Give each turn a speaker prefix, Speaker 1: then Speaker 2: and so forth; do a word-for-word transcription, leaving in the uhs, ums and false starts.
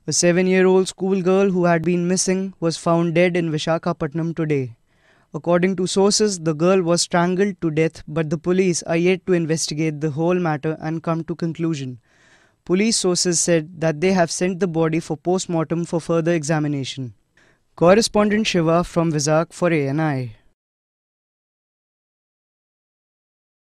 Speaker 1: A seven-year-old schoolgirl who had been missing was found dead in Vishakhapatnam today. According to sources, the girl was strangled to death, but the police are yet to investigate the whole matter and come to conclusion. Police sources said that they have sent the body for post-mortem for further examination. Correspondent Shiva from Vizag for A N I.